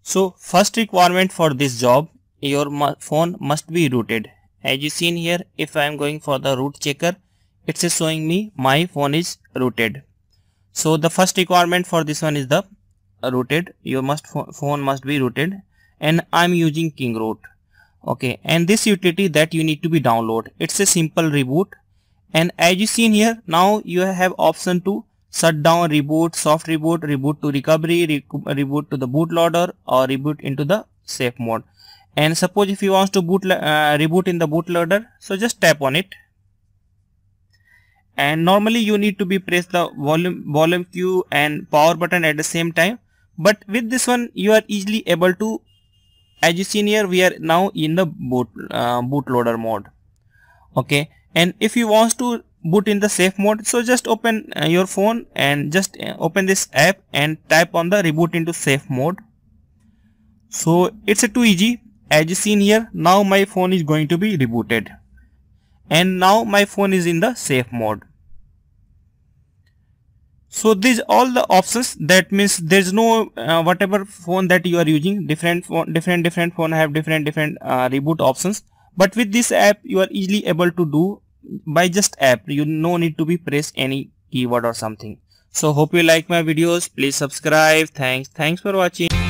So first requirement for this job, your phone must be rooted. As you seen here, if I am going for the root checker, it is showing me my phone is rooted. So the first requirement for this one is the rooted. Your phone must be rooted, and I'm using King Root. Okay, and this utility that you need to be download. It's a simple reboot, and as you seen here, now you have option to shut down, reboot, soft reboot, reboot to recovery, reboot to the bootloader, or reboot into the safe mode. And suppose if you want to reboot in the bootloader, so just tap on it. And normally you need to be press the volume key and power button at the same time, but with this one you are easily able to. As you seen here, we are now in the bootloader mode. Okay, and if you want to boot in the safe mode, so just open your phone and just open this app and type on the reboot into safe mode. So it's too easy. As you seen here, now my phone is going to be rebooted, and now my phone is in the safe mode. So these all the options. That means there's no whatever phone that you are using, different phone have different reboot options. But with this app, you are easily able to do by just app. You no need to be press any keyword or something. So hope you like my videos. Please subscribe. Thanks for watching.